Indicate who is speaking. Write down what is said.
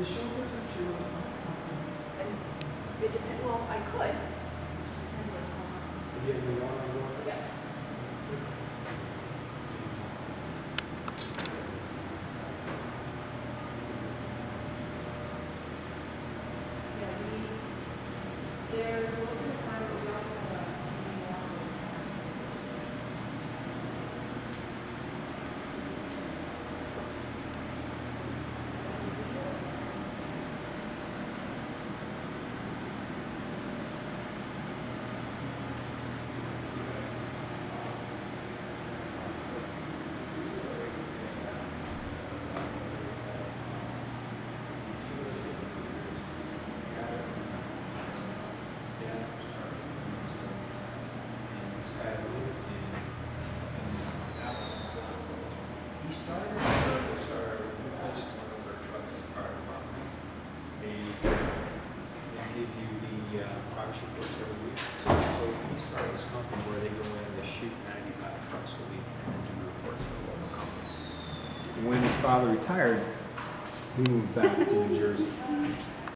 Speaker 1: the chauffeurs actually work on
Speaker 2: It depends, well, I could. It just depends what's going on.
Speaker 1: yeah, the one on board.
Speaker 2: Yeah. Yeah, they're looking to find, but we also have a meeting on.
Speaker 3: He started service or replaced one of our trucks as a fire department. They give you the progress reports every week. So he started this company where they go in and they shoot 95 trucks a week and do reports for local companies.
Speaker 4: When his father retired, he moved back to New Jersey.